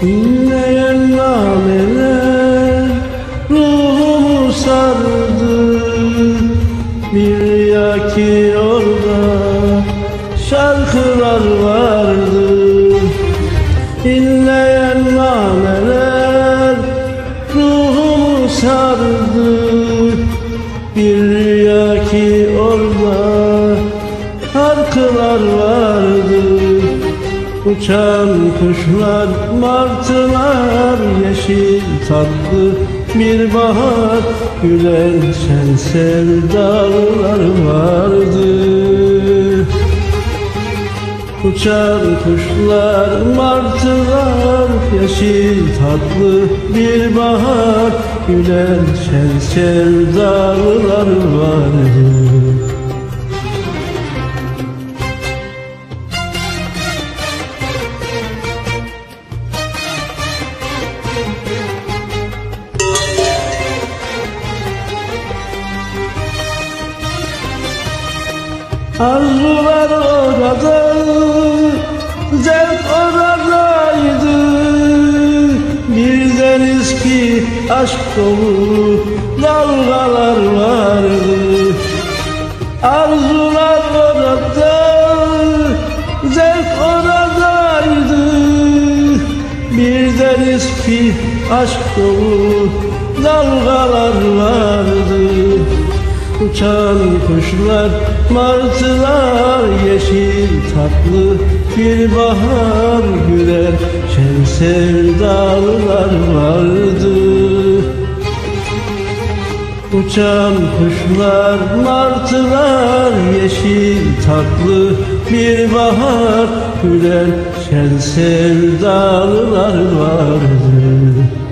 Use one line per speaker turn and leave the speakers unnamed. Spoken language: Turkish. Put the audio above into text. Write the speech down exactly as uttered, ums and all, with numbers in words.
İnleyen nameler ruhumu sardı. Bir rüya ki orada şarkılar vardı. İnleyen nameler ruhumu sardı. Bir rüya ki orada şarkılar vardı. Uçan kuşlar, martılar, yeşil tatlı bir bahar, gülen şen sevdalılar vardı. Uçan kuşlar, martılar, yeşil tatlı bir bahar, gülen şen sevdalılar vardı. Arzular orada, zevk oradaydı. Bir deniz ki aşk dolu dalgalar vardı. Arzular orada, zevk oradaydı. Bir deniz ki aşk dolu dalgalar vardı. Uçan kuşlar, martılar, yeşil tatlı bir bahar, güler şen sevdalılar vardı. Uçan kuşlar, martılar, yeşil tatlı bir bahar, güler şen sevdalılar vardı.